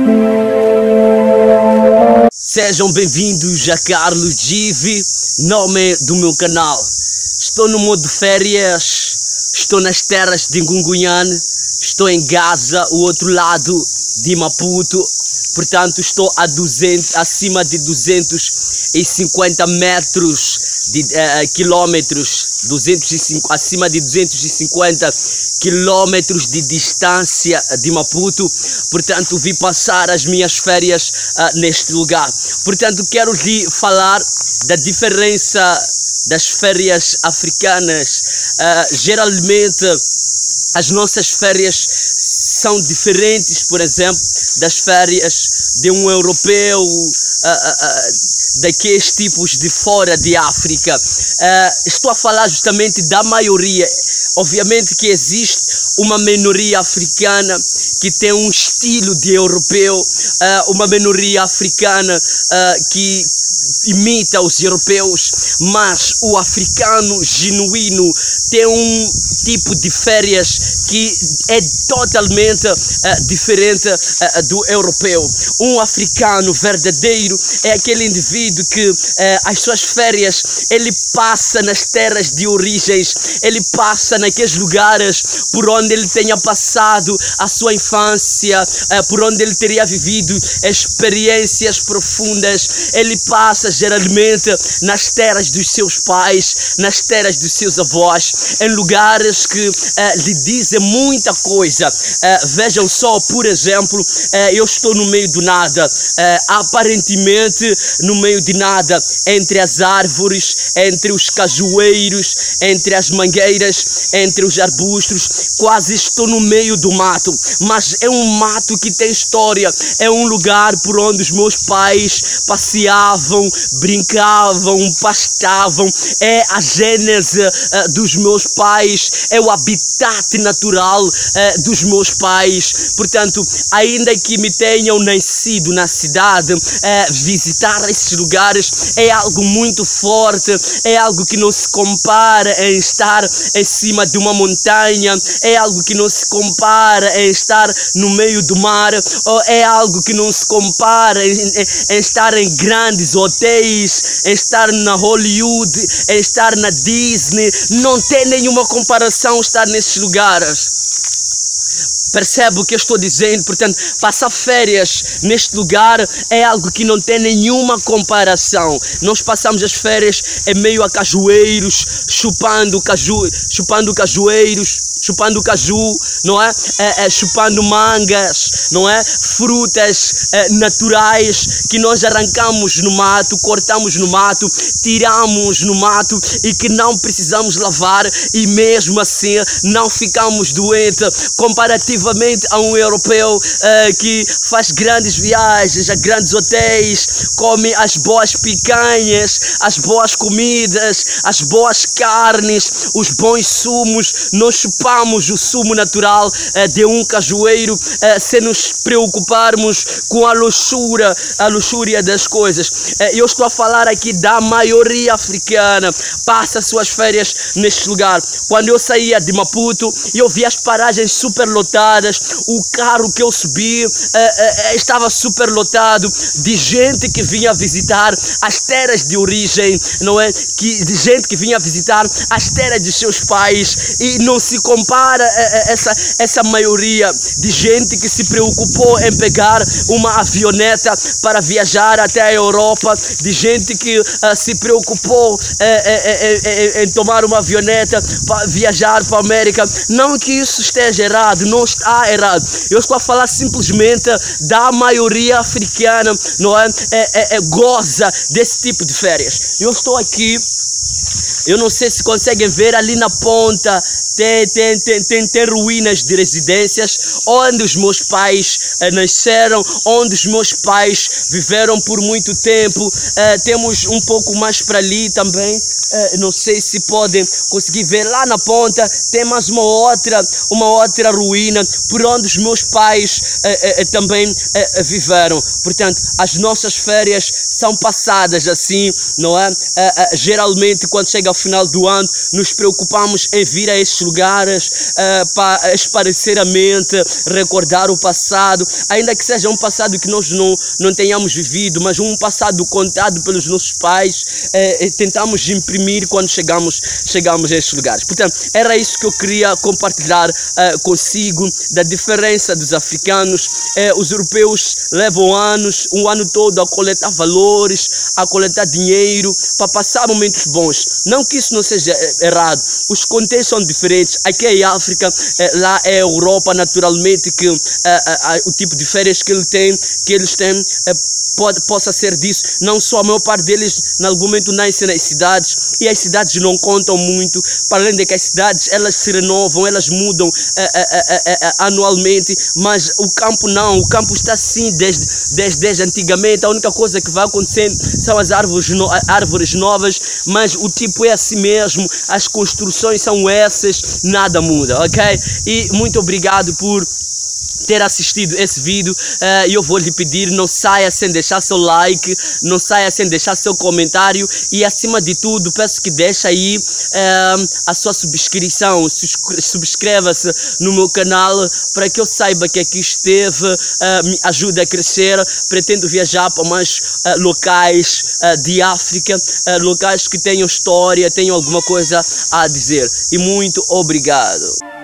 Sejam bem-vindos a Carlos Givi, nome do meu canal. Estou no modo férias, estou nas terras de Ngungunyane, estou em Gaza, o outro lado de Maputo. Portanto, estou acima de 250 metros de quilômetros, acima de 250 quilômetros de distância de Maputo. Portanto, vim passar as minhas férias neste lugar. Portanto, quero lhe falar da diferença das férias africanas. Geralmente, as nossas férias são diferentes, por exemplo, das férias de um europeu, daqueles tipos de fora de África. Estou a falar justamente da maioria. Obviamente que existe uma minoria africana que tem um estilo de europeu, uma minoria africana que imita os europeus, mas o africano genuíno tem um tipo de férias que é totalmente diferente do europeu. Um africano verdadeiro é aquele indivíduo que as suas férias ele passa nas terras de origens, ele passa naqueles lugares por onde ele tenha passado a sua infância, por onde ele teria vivido experiências profundas. Ele passa geralmente nas terras dos seus pais, nas terras dos seus avós, em lugares que lhe dizem muita coisa. Vejam só, por exemplo, eu estou no meio do nada, aparentemente no meio de nada, entre as árvores, entre os cajueiros, entre as mangueiras, entre os arbustos, quase estou no meio do mato, mas é um mato que tem história, é um lugar por onde os meus pais passeavam, brincavam, pastavam, é a gênese dos meus pais, é o habitat natural dos meus pais. Portanto, ainda que me tenham nascido na cidade, visitar esses lugares é algo muito forte, é algo que não se compara em estar em cima de uma montanha, é algo que não se compara em estar no meio do mar, ou é algo que não se compara em estar em grandes hotéis, em estar na Hollywood, em estar na Disney. Não tem nenhuma comparação estar nesses lugares. Percebe o que eu estou dizendo? Portanto, passar férias neste lugar é algo que não tem nenhuma comparação. Nós passamos as férias em meio a cajueiros, chupando cajueiros, chupando caju, não é? Chupando mangas, não é? Frutas naturais que nós arrancamos no mato, cortamos no mato, tiramos no mato e que não precisamos lavar, e mesmo assim não ficamos doentes, comparativamente a um europeu que faz grandes viagens a grandes hotéis, come as boas picanhas, as boas comidas, as boas carnes, os bons sumos. Nós chupamos o sumo natural de um cajueiro sem nos preocuparmos com a luxúria das coisas. Eu estou a falar aqui da maioria africana, passa suas férias neste lugar. Quando eu saía de Maputo, eu via as paragens superlotadas, o carro que eu subi estava superlotado de gente que vinha visitar as terras de origem, não é? De gente que vinha visitar as terras de seus pais, e não se compara essa maioria de gente que se preocupou em pegar uma avioneta para viajar até a Europa, de gente que se preocupou em tomar uma avioneta para viajar para a América. Não que isso esteja errado, não está errado. Eu estou a falar simplesmente da maioria africana, não é? Goza desse tipo de férias. Eu estou aqui, eu não sei se conseguem ver ali na ponta. Tem ruínas de residências onde os meus pais nasceram, onde os meus pais viveram por muito tempo. Temos um pouco mais para ali também. Não sei se podem conseguir ver lá na ponta, tem mais uma outra ruína por onde os meus pais também viveram. Portanto, as nossas férias são passadas assim, não é? Geralmente quando chega final do ano, nos preocupamos em vir a estes lugares para esparecer a mente, recordar o passado, ainda que seja um passado que nós não tenhamos vivido, mas um passado contado pelos nossos pais, tentamos imprimir quando chegamos a estes lugares. Portanto, era isso que eu queria compartilhar consigo, da diferença dos africanos. Os europeus levam anos, um ano todo a coletar valores, a coletar dinheiro, para passar momentos bons. Não que isso não seja errado, os contextos são diferentes. Aqui é a África, lá é a Europa, naturalmente, que o tipo de férias que eles têm possa ser disso. Não só, a maior parte deles, em algum momento, nascem nas cidades, e as cidades não contam muito, para além de que as cidades, elas se renovam, elas mudam anualmente, mas o campo não, o campo está assim desde antigamente. A única coisa que vai acontecendo são as árvores novas, mas o tipo é assim mesmo, as construções são essas, nada muda, ok? E muito obrigado por ter assistido esse vídeo. E eu vou lhe pedir, não saia sem deixar seu like, não saia sem deixar seu comentário, e acima de tudo peço que deixe aí a sua subscrição. Subscreva-se no meu canal para que eu saiba que aqui esteve, me ajude a crescer. Pretendo viajar para mais locais de África, locais que tenham história, tenham alguma coisa a dizer. E muito obrigado.